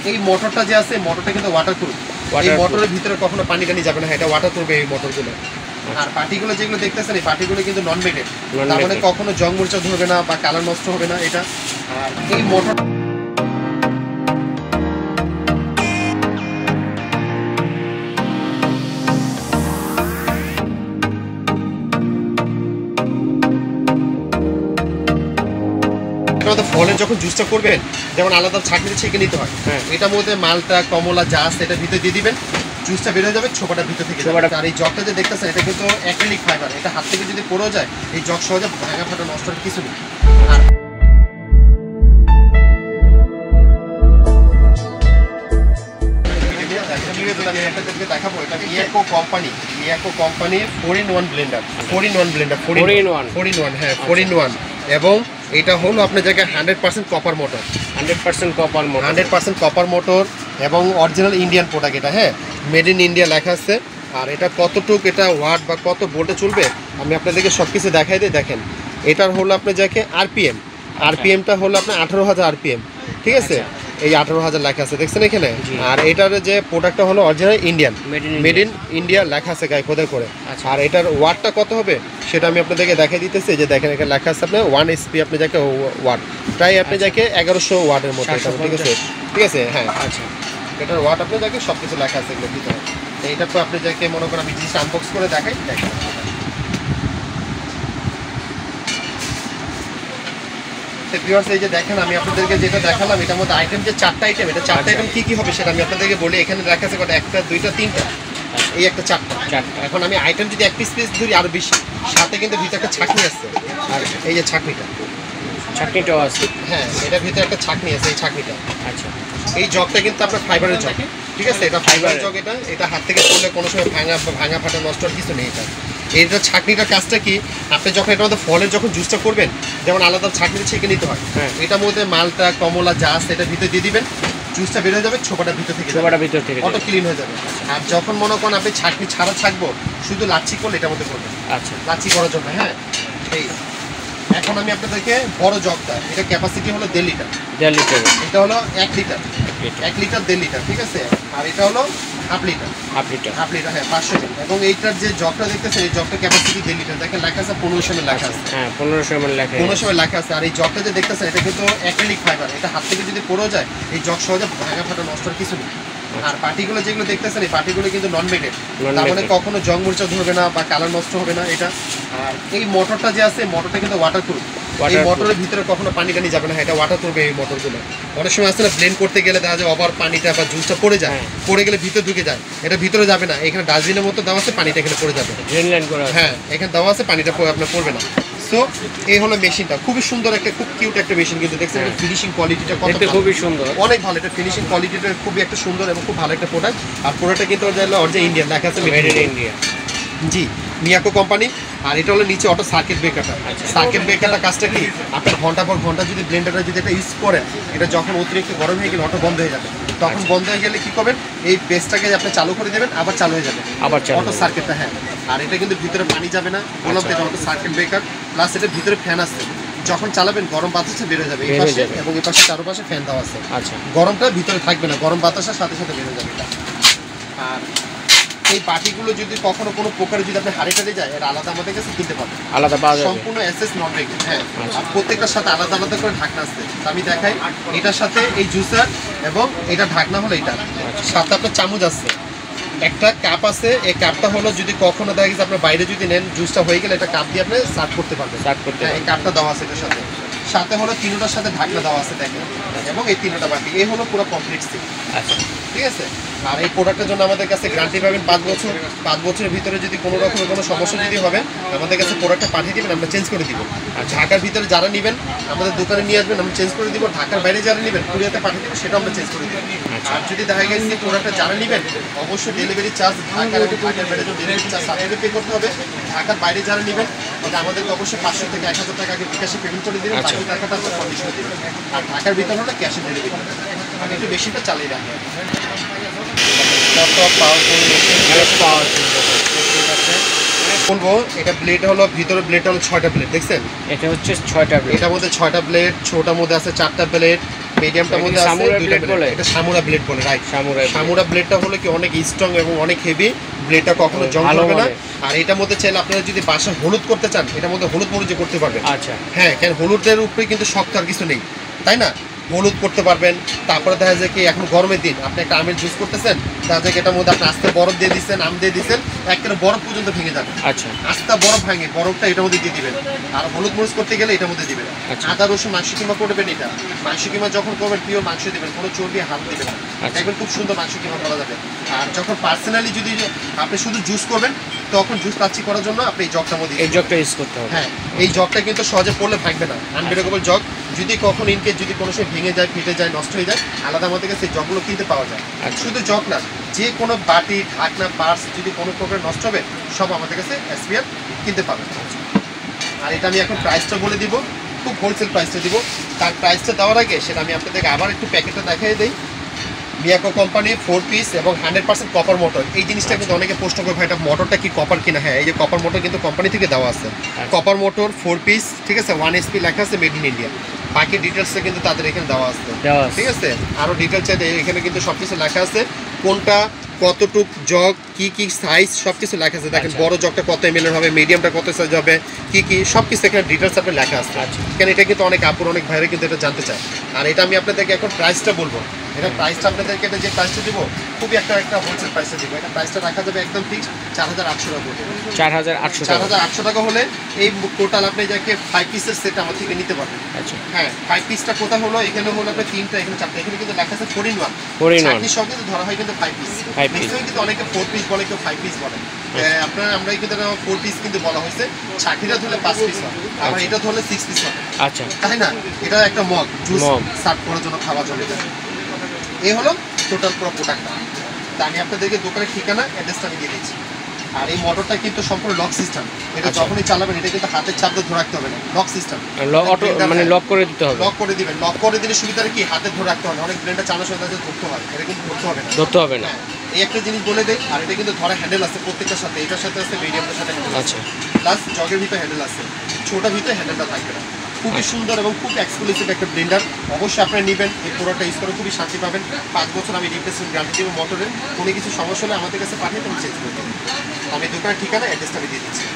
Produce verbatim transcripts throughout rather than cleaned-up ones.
এই মোটরটা যে আছে মোটরটা কিন্তু ওয়াটারপ্রুফ। এই মোটরের ভিতরে কখনো পানি টানি যাবে না, এটা ওয়াটারপ্রুফ এই মোটরগুলো। আর পার্টিগুলো যেগুলো দেখতেছেন এই পার্টিগুলো কিন্তু নন মেটেড, তার মানে কখনো জং মরিচা ধরবে না বা কালার নষ্ট হবে না এটা। আর এই মোটর ফলের যখন জুসটা করবেন যেমন আলাদা ছাঁকনিতে ছেঁকে নিতে হয়, এটার মধ্যে মালটা কমলা জাস এটা ভিতরে দিয়ে দিবেন, জুসটা বের হয়ে যাবে, ছোপাটা ভিতর থেকে যাবে। আর এই জগটা যে দেখতেছেন এটা কিন্তু অ্যাক্রিলিক ফাইবার, এটা হাত থেকে যদি পড়েও যায় এই জগ সহজে ভাঙা ফাটা নষ্ট হওয়ার কিছু নেই। আর দেখাবো এটা মিয়াকো কোম্পানি, মিয়াকো কোম্পানির four in one blender, four in one blender, four in one, four in one, হ্যাঁ ফোর ইন ওয়ান। এবং এটা হলো আপনার জায়গায় hundred percent copper motor, hundred percent copper motor, hundred percent copper motor এবং অরিজিনাল ইন্ডিয়ান প্রোডাক্ট এটা, হ্যাঁ made in India লেখা আছে। আর এটা কতটুক এটা ওয়াট বা কত ভোল্টে চলবে আমি আপনাদেরকে সব কিছু দেখাই দিই। দেখেন এটার হলো আপনার জায়গায় আরপিএম, আরপিএমটা হলো আপনার আঠারো হাজার আরপিএম, ঠিক আছে, এই আঠারো হাজার লেখা আছে দেখছেন এখানে। আর এটার যে প্রোডাক্টটা হলো original Indian, made in India লেখা আছে গায়ে খোদাই করে। আর এটার ওয়াটটা কত হবে সেটা আমি আপনাদেরকে দেখাই দিতেছি, যে দেখেন এখানে লেখা আছে আপনার ওয়ান এসপি আপনি যাকে ওয়াট, প্রায় আপনি যাকে এগারোশো ওয়াটের মতো, ঠিক আছে, ঠিক আছে, হ্যাঁ আচ্ছা এটার ওয়াট আপনি যাকে সব কিছু লেখা আছে এগুলো ভিতরে। এইটা তো আপনি যাকে মনে করেন আমি জিনিসটা আনবক্স করে দেখাই, দেখেন এই যে দেখেন আমি আপনাদেরকে যেটা দেখালাম এটার মধ্যে আইটেম যে চারটা আইটেম, এটা চারটা আইটেম কি কি হবে সেটা আমি আপনাদেরকে বলি। এখানে লেখা আছে কটা, একটা দুইটা তিনটা, এই একটা চারটা চারটা। এখন আমি আইটেম যদি এক পিস পিস ধরি আরো বেশি, সাথে কিন্তু ভিতরে একটা ছাঁকনি আছে, আর এই যে ছাঁকনিটা, ছাঁকনিটাও আছে, হ্যাঁ এটার ভিতরে একটা ছাঁকনি আছে, এই ছাঁকনিটা। আচ্ছা এই জগটা কিন্তু আপনার ফাইবারের জগ, ঠিক আছে, এটা ফাইবারের জগ, এটা এটা হাত থেকে পড়লে কোনো সময় ভাঙা ভাঙা ফাটা নষ্ট হওয়ার কিছু নেই। এটা এইটা ছাঁকনিটার কাজটা কি, আপনি যখন এটার মধ্যে ফলের যখন জুসটা করবেন যেমন আলাদা ছাঁকনিতে ছেঁকে নিতে হয়, এটার মধ্যে মালটা কমলা জাস এটা ভিতরে দিয়ে দিবেন, জুসটা বের হয়ে যাবে, ছোপাটা ভিতর থেকে ছোপাটা ভিতর থেকে অটো ক্লিন হয়ে যাবে। আর যখন মনে করেন আপনি ছাঁকনি ছাড়া ছাকবো শুধু লাচ্ছি করলে এটার মধ্যে করবেন, আচ্ছা লাচ্ছি করার জন্য, হ্যাঁ এই এখন আমি আপনাদেরকে বড় জগটা, এটা ক্যাপাসিটি হলো দেড় লিটার, দেড় লিটার, এটা হলো এক লিটার, এক লিটার দেড় লিটার, ঠিক আছে। আর এটা হলো half litre, half litre, half litre, হ্যাঁ পাঁচশো মিলি। এবং এইটার যে জগটা দেখতেছেন এই জগটা ক্যাপাসিটি দেড় লিটার, দেখেন লেখা আছে পনেরোশো এমএল লেখা আছে, হ্যাঁ পনেরোশো এমএল লেখা, পনেরোশো এমএল লেখা আছে। আর এই জগটা যে দেখতেছেন এটা কিন্তু অ্যাক্রিলিক ফাইবার, এটা হাত থেকে যদি পড়েও যায় এই জগ সহজে ভাঙা ফাটা নষ্ট হওয়ার কিছু নেই। আর পার্টিগুলো যেগুলো দেখতেছেন এই পার্টিগুলো কিন্তু নন মেটেড, তার মানে কখনো জং মরিচা ধরবে না বা কালার নষ্ট হবে না এটা। আর এই মোটরটা যে আছে মোটরটা কিন্তু ওয়াটারপ্রুফ, এই মোটরের ভিতরে কখনো পানি টানি যাবে না, এটা ওয়াটারপ্রুফ এই মোটরগুলো। অনেক সময় আসলে ব্লেন্ড করতে গেলে দেখা যায় ওভার পানিটা বা জুসটা পড়ে যায়, পড়ে গেলে ভিতরে ঢুকে যায়, এটা ভিতরে যাবে না, এখানে ডাস্টবিনের মতো দেওয়া আছে, পানিটা এখানে পড়ে যাবে, ড্রেন লাইন করা, হ্যাঁ এখানে দেওয়া আছে, পানিটা আপনার পড়বে না। সো এই হলো মেশিনটা, খুবই সুন্দর একটা, খুব কিউট একটা মেশিন, কিন্তু দেখছেন ফিনিশিং কোয়ালিটিটা কত খুবই সুন্দর, অনেক ভালো, এটা ফিনিশিং কোয়ালিটিটা খুবই একটা সুন্দর এবং খুব ভালো একটা প্রোডাক্ট। আর প্রোডাক্টটা কিন্তু অরিজিনাল ইন্ডিয়ান লেখা আছে, মেড ইন ইন্ডিয়া, জি মিয়াকো কোম্পানি। আর এটা হলো নিচে অটো সার্কিট ব্রেকারটা, সার্কিট ব্রেকারটা কাজটা কি, আপনার ঘন্টা পর ঘন্টা যদি ব্লেন্ডারটা যদি এটা ইউজ করেন, এটা যখন অতিরিক্ত গরম হয়ে গেলে অটো বন্ধ হয়ে যাবে, তখন বন্ধ হয়ে গেলে কি করবেন, এই পেস্টটাকে আপনি চালু করে দেবেন, আবার চালু হয়ে যাবে, আবার অটো সার্কিটটা, হ্যাঁ। আর এটা কিন্তু ভিতরে পানি যাবে না, বললাম এটা অটো সার্কিট ব্রেকার, প্লাস এটার ভিতরে ফ্যান আছে, যখন চালাবেন গরম বাতাসে বেরোয় যাবে এই পাশে এবং এই পাশে চারো পাশে ফ্যান দেওয়া আছে, আচ্ছা গরমটা ভিতরে থাকবে না, গরম বাতাসের সাথে সাথে বেরোয় যাবে এটা। আর এই পার্টিগুলো যদি কখনো কোনো প্রকারে যদি আপনি হারিয়ে টারিয়ে যায়, এটা আলাদা আমাদের কাছে কিনতে পারবেন, আলাদা পাওয়া যাবে, সম্পূর্ণ এসএস নন রেগেল, হ্যাঁ। আর প্রত্যেকটার সাথে আলাদা আলাদা করে ঢাকনা আছে, আমি দেখাই এটার সাথে এই জুসার এবং এটা ঢাকনা হলো এটা, সাথে আপনার চামচ আছে, একটা কাপ আছে, এই কাপটা হলো যদি কখনো দেখা গেছে আপনার বাইরে যদি নেন জুসটা হয়ে গেলে এটা কাপ দিয়ে আপনি সার্ভ করতে পারবেন, সার্ভ করতে, এই কাপটা দেওয়া আছে এটার সাথে, সাথে হলো তিনটার সাথে ঢাকনা দেওয়া আছে দেখেন, এবং এই তিনটা বাকি, এই হলো পুরো কমপ্লিট সেট, আচ্ছা ঠিক আছে। আর এই প্রোডাক্টের জন্য আমাদের কাছে গ্যারান্টি পাবেন পাঁচ বছর, পাঁচ বছরের ভিতরে যদি কোনো রকমের কোনো সমস্যা যদি হবে আমাদের কাছে প্রোডাক্টটা পাঠিয়ে দেবেন, আমরা চেঞ্জ করে দিব। আর ঢাকার ভিতরে যারা নেবেন আমাদের দোকানে নিয়ে আসবেন, আমরা চেঞ্জ করে দিব, ঢাকার বাইরে যারা নেবেন কুরিয়াতে পাঠিয়ে দেবেন, সেটাও আমরা চেঞ্জ করে দিব। আর যদি দেখা গেছে প্রোডাক্টটা যারা নেবেন অবশ্যই ডেলিভারি চার্জ ঢাকার এবং ঢাকার বাইরে ডেলিভারি চার্জ আপনাদের পে করতে হবে। ঢাকার বাইরে যারা নেবেন এটা আমাদেরকে অবশ্যই পাঁচশো থেকে এক হাজার টাকা আগে বিকাশে পেমেন্ট করে দেবেন, বাকি টাকাটা আপনার কন্ডিশন দেবেন। আর ঢাকার ভিতরে হলে ক্যাশে ডেলিভারি আমি একটু বেশিটা চালিয়ে রাখি। কত পাওয়ারফুল মেশিন, পাওয়ারফুল আছে। বলবো এটা ব্লেড হলো ভিতরে ব্লেড হলো ছয়টা ব্লেড দেখছেন, এটা হচ্ছে ছয়টা ব্লেড, এটার মধ্যে ছয়টা ব্লেড, ছোটটার মধ্যে আছে চারটা ব্লেড, মিডিয়ামটার মধ্যে আছে দুইটা ব্লেড। এটা সামুরা ব্লেড বলে, রাইট। সামুরা সামুরা ব্লেডটা হলো কি অনেক স্ট্রং এবং অনেক হেভি, ব্লেডটা কখনো জং ধরবে না। আর এটার মধ্যে চাইলে আপনারা যদি বাসা হলুদ করতে চান এটার মধ্যে হলুদ মরিচে করতে পারবেন। আচ্ছা হ্যাঁ, কেন হলুদের উপরে কিন্তু শক্ত আর কিছু নেই, তাই না? হলুদ করতে পারবেন। তারপরে দেখা যায় কি এখন গরমের দিন আপনি একটা আমের জুস করতেছেন, দেখা যায় এটার মধ্যে আপনি আস্তে বরফ দিয়ে দিচ্ছেন, আম দিয়ে দিচ্ছেন, একেবারে বরফ পর্যন্ত ভেঙে যাবে। আচ্ছা আস্তে বরফ ভাঙে, বরফটা এটার মধ্যে দিয়ে দিবেন। আর হলুদ মরিচ করতে গেলে এটার মধ্যে দিবেন। আদা রসুন মাংস কিমা করবেন, এটা মাংস কিমা যখন করবেন পিওর মাংস দিবেন, কোনো চর্বি হাত দিবেন না, দেখবেন খুব সুন্দর মাংস কিমা করা যাবে। আর যখন পার্সোনালি যদি আপনি শুধু জুস করবেন তখন জুস কাচ্চি করার জন্য আপনি এই জগটার মধ্যে এই জগটা ইউজ করতে হবে। হ্যাঁ, এই জগটা কিন্তু সহজে পড়লে ভাঙবে না, আনব্রেকেবল জগ। যদি কখন ইনকেস যদি কোনো সময় ভেঙে যায়, ফেটে যায়, নষ্ট হয়ে যায়, আলাদা আমাদের কাছে সেই জগগুলো কিনতে পাওয়া যায়। শুধু জগ না, যে কোনো বাটি ঢাকনা পার্স যদি কোনো প্রকার নষ্ট হবে সব আমাদের কাছে এসপিআর কিনতে পাবেন। আর এটা আমি এখন প্রাইসটা বলে দিব, খুব হোলসেল প্রাইসটা দিব। তার প্রাইসটা দেওয়ার আগে সেটা আমি আপনাদেরকে আবার একটু প্যাকেটটা দেখিয়ে দিই। মিয়াকো কোম্পানি ফোর পিস এবং হান্ড্রেড পার্সেন্ট কপার মোটর। এই জিনিসটা কিন্তু অনেকে প্রশ্ন করে ভাই এটা মোটরটা কি কপার কিনা। হ্যাঁ, এই যে কপার মোটর কিন্তু কোম্পানি থেকে দেওয়া আছে, কপার মোটর ফোর পিস, ঠিক আছে। ওয়ান এসপি লেখা আছে, মেড ইন ইন্ডিয়া। বাকি ডিটেলসটা কিন্তু তাদের এখানে দেওয়া আছে, ঠিক আছে। আরও ডিটেলস এখানে কিন্তু সব কিছু লেখা আছে, কোনটা কতটুক জগ, কি কি সাইজ সব কিছু লেখা আছে। দেখেন বড় জগটা কত এম এল এর হবে, মিডিয়ামটা কত সাইজ হবে, কি কি সব কিছু এখানে ডিটেলস আপনার লেখা আছে। কেন এটা কিন্তু অনেক আপুর অনেক ভাইরা কিন্তু এটা জানতে চায়। আর এটা আমি আপনাদেরকে এখন প্রাইসটা বলবো। এটা প্রাইসটা আপনাদেরকে এটা যে প্রাইসটা দিব খুবই একটা একটা হোলসেল প্রাইসটা দিব। এটা প্রাইসটা রাখা যাবে একদম ফিক্স চার হাজার আটশো টাকা। চার হাজার আটশো চার হাজার আটশো টাকা হলে এই টোটাল আপনি যাকে ফাইভ পিসের সেট আমার থেকে নিতে পারবেন। আচ্ছা হ্যাঁ, ফাইভ পিসটা কোথা হলো, এখানে হলো আপনার তিনটা, এখানে চারটা, এখানে কিন্তু লেখা আছে four in one. Four in one সব কিন্তু ধরা হয় কিন্তু ফাইভ পিস। ম্যাক্সিমাম কিন্তু অনেকে ফোর পিস বলে, কেউ ফাইভ পিস বলে। আপনার আমরা কিন্তু ফোর পিস কিন্তু বলা হয়েছে। ছাকিটা ধরলে পাঁচ পিস হয়, আবার এটা ধরলে সিক্স পিস হয়। আচ্ছা, তাই না? এটা একটা মগ জুস সার্ভ করার জন্য, খাওয়ার জন্য। এই হলো টোটাল পুরো প্রোডাক্টটা। তা আমি আপনাদেরকে দোকানের ঠিকানা অ্যাড্রেসটা আমি দিয়ে দিচ্ছি। আর এই মোটরটা কিন্তু সম্পূর্ণ লক সিস্টেম। এটা যখনই চালাবেন এটা কিন্তু হাতের চাপ দিয়ে ধরে রাখতে হবে না, লক সিস্টেম। অটো মানে লক করে দিতে হবে। লক করে দিবেন, লক করে দিলে সুবিধা কি হাতে ধরে রাখতে হবে। অনেক ব্লেন্ডার চালানোর সময় ধরতে হয়, এটা কিন্তু ধরতে হবে না, ধরতে হবে না। এই একটা জিনিস বলে দেই। আর এটা কিন্তু ধরা হ্যান্ডেল আছে প্রত্যেকটার সাথে, এটার সাথে আছে, মিডিয়ামটার সাথে হ্যান্ডেল আছে, প্লাস জগের ভিতরে হ্যান্ডেল আছে, ছোটার ভিতরে হ্যান্ডেলটা থাকবে না। খুবই সুন্দর এবং খুব এক্সক্লুসিভ একটা ব্লেন্ডার। অবশ্যই আপনারা নেবেন, এই প্রোডাক্টটা ইউজ করে খুবই শান্তি পাবেন। পাঁচ বছর আমি রিপ্লেসমেন্ট গ্যারান্টি দেবো মোটরের। কোনো কিছু সমস্যা হলে আমাদের কাছে পাঠিয়ে তুমি চেঞ্জ করে দেবেন। আমি দোকানের ঠিকানা অ্যাড্রেসটা আমি দিয়ে দিচ্ছি।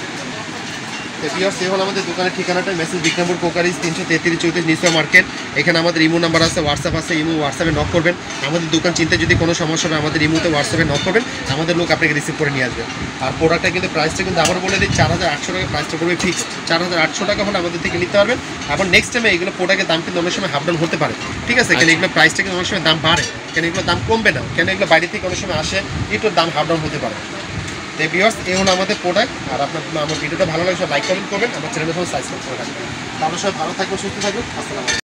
ভিউয়ার্স, এই হলো আমাদের দোকানের ঠিকানাটা, মেসেজ বিক্রমপুর কোকারিজ তিনশো তেত্রিশ চৌত্রিশ নিসা মার্কেট। এখানে আমাদের ইমো নাম্বার আছে, হোয়াটসঅ্যাপ আছে। ইমো হোয়াটসঅ্যাপে নক করবেন। আমাদের দোকান চিনতে যদি কোনো সমস্যা হবে আমাদের ইমোতে হোয়াটসঅ্যাপে নক করবেন, আমাদের লোক আপনাকে রিসিভ করে নিয়ে আসবে। আর প্রোডাক্টটা কিন্তু প্রাইসটা কিন্তু আবার বলে দিই, চার হাজার আটশো টাকা প্রাইসটা করবে ফিক্সড। চার হাজার আটশো টাকা হলে আমাদের থেকে নিতে পারবেন। আবার নেক্সট টাইমে এগুলো প্রোডাক্টের দাম কিন্তু অনেক সময় হাফ ডাউন হতে পারে, ঠিক আছে। কেন এগুলো প্রাইসটা কিন্তু অনেক সময় দাম বাড়ে, কেন এগুলো দাম কমবে না, কেন এগুলো বাইরে থেকে অনেক সময় আসে, একটু দাম হাফ ডাউন হতে পারে। তো ভিউয়ার্স, এই হলো আমাদের প্রোডাক্ট। আর আপনার আমার ভিডিওটা ভালো লাগে সব লাইক কমেন্ট করবেন, আমার চ্যানেলের সঙ্গে সাবস্ক্রাইব করে রাখবেন। তাহলে সবাই ভালো থাকবেন, সুস্থ থাকবেন। আসসালামু আলাইকুম।